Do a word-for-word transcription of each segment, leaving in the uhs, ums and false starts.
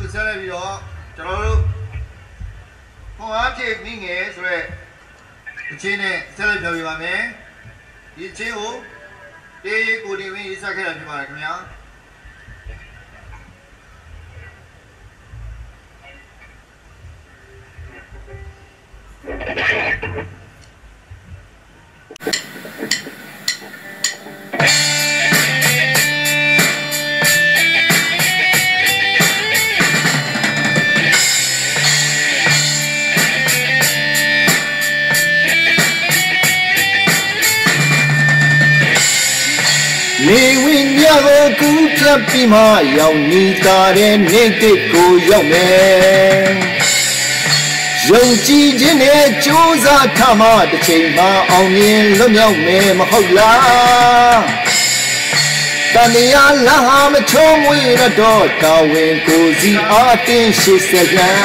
ဆက်လက်ပြီးတော့ကျွန်တော်တို့ခွန်အားဖြည့်မိငယ်ဆိုရဲအချင်းနဲ့ဆက်လက်ပြောပြပါမယ်ဒီအချင်းကိုတေးကိုတင်ဝင်းရေးဆက်ခဲ့တာဖြစ်ပါတယ်ခင်ဗျာနေဝင်ညကိုကူးဖြတ်ပြီးမှရောက်နေတာတဲ့နေတဲ့ကိုရောက်မယ်ယုံကြည်ခြင်းနဲ့ကြိုးစားထမှတစ်ချိန်မှအောင်မြင်လွတ်မြောက်မယ်မဟုတ်လားတန်တရားလမ်းဟာမချုံးမွေရတော့တာဝန်ကိုစီအားတင်းရှိစေကံ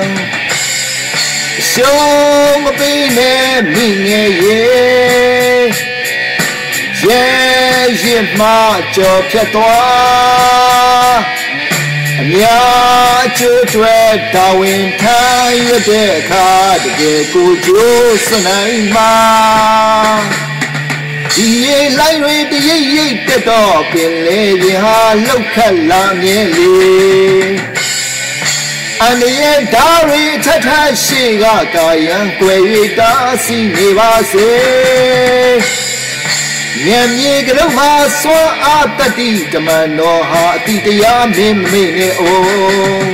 ရှုံးမပေးနဲ့မိငယ်ရဲ့ရဲ့ရင်မှကြော်ဖြတ်သွားအများကျိုးတွေတာဝန်ထမ်းရတဲ့အခါတကယ်ကိုကျိုးစနိုင်မှာဒီရေလိုက်တွေတရိပ်ရိပ်တက်တော့ပင်လေရင်ဟာလောက်ခတ်လာမြင်လေအန္တရာယ်ဓာရီထထရှိကကာယံကွယ်၍တားဆီးနေပါစေမြတ်မြေကလေးမှာစွမ်းအားတတိဓမ္မတော်ဟာအတိတရားမင်းမေ့နေအောင်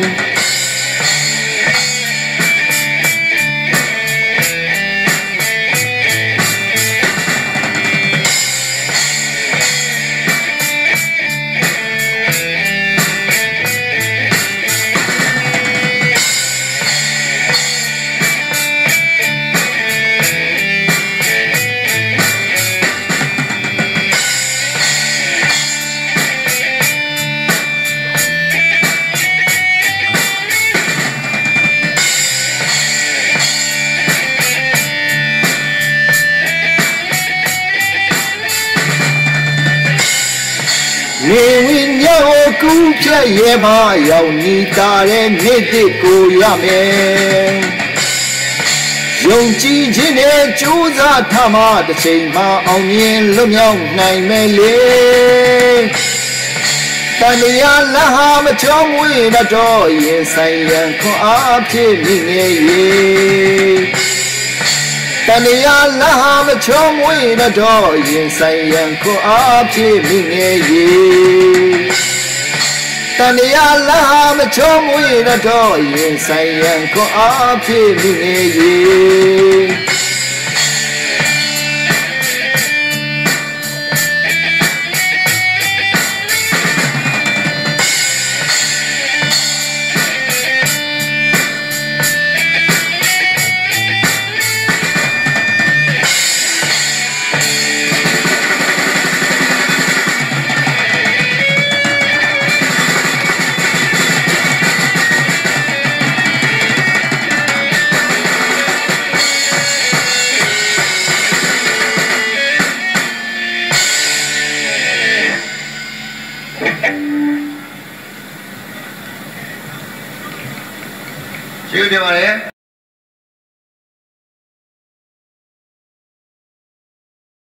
နေဝင်ညကိုကူးဖြတ်ရဲ့မရောက်နေတာတဲ့နေတဲ့ကိုရမယ်ယုံကြည်ခြင်းနဲ့ကြိုးစားထမှတစ်ချိန်မှအောင်မြင်လွတ်မြောက်နိုင်မယ်လေတန်တရားလမ်းဟာမချုံးဝေးတော့ရင်ဆိုင်ရန်ခွန်အားဖြည့်မိငယ်ရဲ့တန်တရားလမ်းဟာမချုံးဝေးတော့ရင်ဆိုင်ရန်ခွန်အားဖြည့်မိငယ်ရဲ့တန်တရားလမ်းဟာမချုံးဝေးတော့ရင်ဆိုင်ရန်ခွန်အားဖြည့်မိငယ်ရဲ့ကျေးဇူးတင်ပါတယ်